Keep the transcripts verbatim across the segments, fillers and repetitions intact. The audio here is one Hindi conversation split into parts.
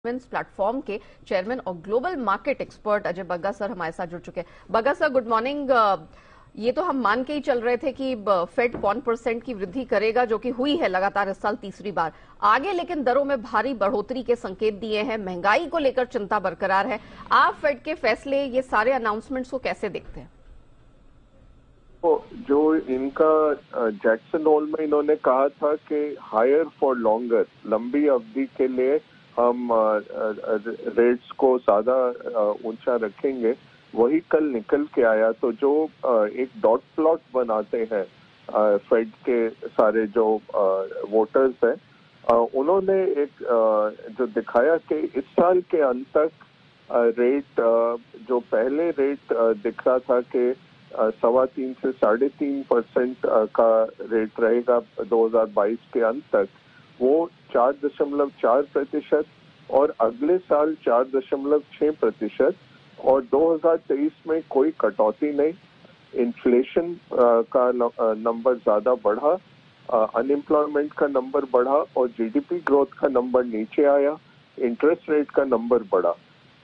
प्लेटफॉर्म के चेयरमैन और global market expert Ajay Bagga sir हमारे साथ जुड़ चुके हैं। Bagga sir, good morning. ये तो हम मान के ही चल रहे थे कि फेड पौने परसेंट की वृद्धि करेगा, जो कि हुई है लगातार इस साल तीसरी बार। आगे लेकिन दरों में भारी बढ़ोतरी के संकेत दिए हैं, महंगाई को लेकर चिंता बरकरार है। आप फेड के फैसले, ये सारे अनाउंसमेंट्स को कैसे देखते हैं? तो जो इनका जैक्सन होल में इन्होंने कहा था कि हायर फॉर लॉन्गर, लंबी अवधि के लिए हम रेट्स को ज्यादा ऊंचा रखेंगे, वही कल निकल के आया। तो जो एक डॉट प्लॉट बनाते हैं फेड के सारे जो वोटर्स हैं, उन्होंने एक जो दिखाया कि इस साल के अंत तक रेट, जो पहले रेट दिख रहा था कि सवा तीन से साढ़े तीन परसेंट का रेट रहेगा दो हज़ार बाईस के अंत तक, वो चार दशमलव चार प्रतिशत और अगले साल चार दशमलव छह प्रतिशत, और दो हज़ार तेईस में कोई कटौती नहीं। इन्फ्लेशन का नंबर ज्यादा बढ़ा, अनएम्प्लॉयमेंट का नंबर बढ़ा और जीडीपी ग्रोथ का नंबर नीचे आया, इंटरेस्ट रेट का नंबर बढ़ा।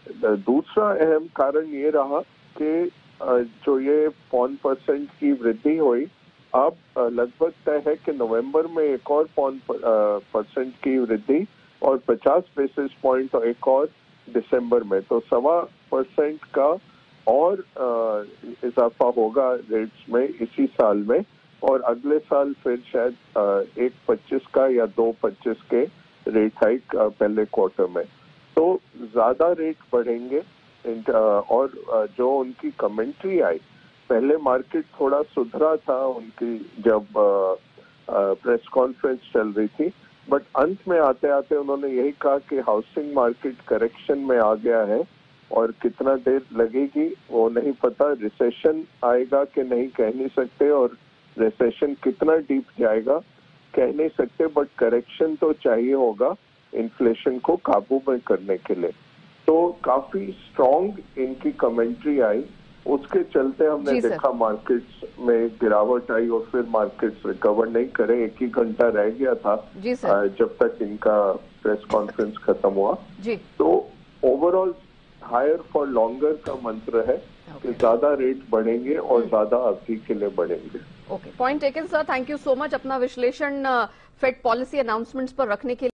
दूसरा अहम कारण ये रहा कि जो ये पौन परसेंट की वृद्धि हुई, अब लगभग तय है कि नवंबर में एक और पौन परसेंट की वृद्धि और पचास बेसिस पॉइंट और एक और दिसंबर में, तो सवा परसेंट का और इजाफा होगा रेट्स में इसी साल में, और अगले साल फिर शायद एक पच्चीस का या दो पच्चीस के रेट हाइक पहले क्वार्टर में। तो ज्यादा रेट बढ़ेंगे। और जो उनकी कमेंट्री आई, पहले मार्केट थोड़ा सुधरा था उनकी जब प्रेस कॉन्फ्रेंस चल रही थी, बट अंत में आते आते उन्होंने यही कहा कि हाउसिंग मार्केट करेक्शन में आ गया है और कितना देर लगेगी वो नहीं पता। रिसेशन आएगा कि नहीं कह नहीं सकते, और रिसेशन कितना डीप जाएगा कह नहीं सकते, बट करेक्शन तो चाहिए होगा इन्फ्लेशन को काबू में करने के लिए। तो काफी स्ट्रॉन्ग इनकी कमेंट्री आई, उसके चलते हमने देखा मार्केट्स में गिरावट आई और फिर मार्केट्स रिकवर नहीं करे। एक ही घंटा रह गया था जब तक इनका प्रेस कॉन्फ्रेंस खत्म हुआ जी। तो ओवरऑल हायर फॉर लॉन्गर का मंत्र है कि ज्यादा रेट बढ़ेंगे और ज्यादा अवधि के लिए बढ़ेंगे। Okay, point taken sir, thank you so much अपना विश्लेषण फेड पॉलिसी अनाउंसमेंट्स पर रखने के लिए।